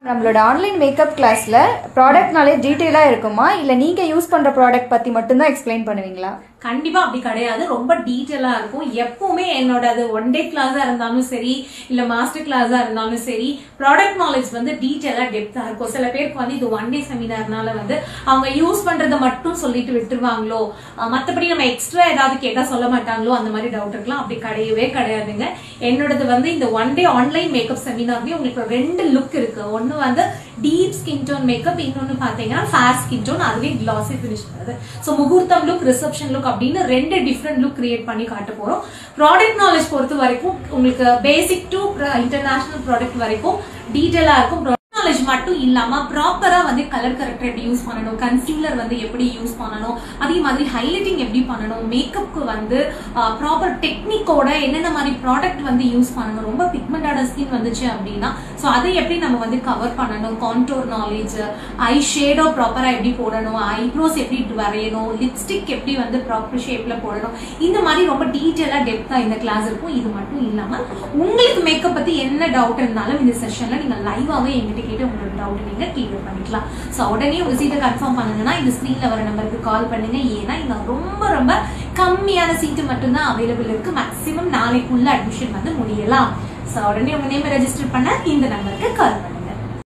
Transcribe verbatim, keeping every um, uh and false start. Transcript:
நம்மளோட online makeup கிளாஸ்ல product knowledge டீடைலா இருக்குமா இல்ல நீங்க யூஸ் பண்ற ப்ராடக்ட் பத்தி மட்டும் தான் எக்ஸ்பிளைன் பண்ணுவீங்களா? கண்டிப்பா அப்படி கிடையாது. ரொம்ப டீடைலா இருக்கும். எப்பவுமே என்னோட அது ஒன் டே கிளாஸா இருந்தாலும் சரி இல்ல மாஸ்டர் கிளாஸா இருந்தாலும் சரி ப்ராடக்ட் நாலேஜ் வந்து டீடைலா டெப்தா இருக்கும். சில பேருக்கு வந்து இது ஒன் டே செமினார்னால வந்து அவங்க யூஸ் பண்றதை மட்டும் சொல்லிட்டு விட்டுருவாங்களோ, மத்தபடி நம்ம எக்ஸ்ட்ரா ஏதாவது கேட்டா சொல்ல மாட்டாங்களோ, அந்த மாதிரி டவுட் இருக்கலாம். அப்படி கிடையவே கிடையாதுங்க. என்னோடது வந்து இந்த ஒன் டே ஆன்லைன் மேக்கப் செமினார்லயே உங்களுக்கு ரெண்டு லுக் இருக்கு. ஒன்னு வந்து டீப் ஸ்கின் டோன் மேக்கப், இன்னொன்னு பாத்தீங்கன்னா ஃபேர் ஸ்கின் டோன், அதுவே கிளாசி பினிஷ் பண்ணுது. சோ முகூர்த்தம் லுக், ரிசப்ஷன் லுக் அப்படின்னு ரெண்டு டிஃபரெண்ட் லுக் கிரியேட் பண்ணி காட்ட போறோம். ப்ராடக்ட் நாலேஜ் பொறுத்த வரைக்கும் உங்களுக்கு பேசிக் டு இன்டர்நேஷனல் ப்ராடக்ட் வரைக்கும் டீடைலா இருக்கும். நாலேஜ் மட்டும் இல்லாம ப்ராப்பரா வந்து கலர் கரெக்டர் எப்படி யூஸ் பண்ணணும், கன்சீலர் வந்து எப்படி யூஸ் பண்ணணும், அதே மாதிரி ஹைலைட்டிங் எப்படி பண்ணணும், மேக்கப்க்கு வந்து ப்ராப்பர் டெக்னிக்கோட என்னென்ன மாதிரி ப்ராடக்ட் வந்து யூஸ் பண்ணணும், ரொம்ப பிக்மெண்டோட ஸ்கின் வந்துச்சு அப்படின்னா ஸோ அதை எப்படி நம்ம வந்து கவர் பண்ணணும், கான்டோர் நாலேஜ், ஐ ஷேடோ ப்ராப்பரா எப்படி போடணும், ஐப்ரோஸ் எப்படி வரையணும், லிப்ஸ்டிக் எப்படி வந்து ப்ராப்பர் ஷேப்ல போடணும், இந்த மாதிரி ரொம்ப டீடைலா டெப்தா இந்த கிளாஸ் இருக்கும். இது மட்டும் இல்லாம உங்களுக்கு மேக்கப் பத்தி என்ன டவுட் இருந்தாலும் இந்த செஷன்ல நீங்க லைவாவே எங்கிட்ட கேட்டு உங்களோட டவுட் நீங்க கிளியர் பண்ணிக்கலாம். சோ உடனே உங்க சீட்டை கன்ஃபார்ம் பண்ணுங்கன்னா இந்த ஸ்கிரீன்ல வர நம்பருக்கு கால் பண்ணுங்க. ஏன்னா இங்க ரொம்ப ரொம்ப கம்மியான சீட்டு மட்டும்தான் அவைலபிள் இருக்கு. மேக்ஸிமம் நாளைக்குள்ள அட்மிஷன் வந்து முடியலாம். சோ உடனே உங்க நேம் ரெஜிஸ்டர் பண்ண இந்த நம்பருக்கு கால் பண்ணுங்க.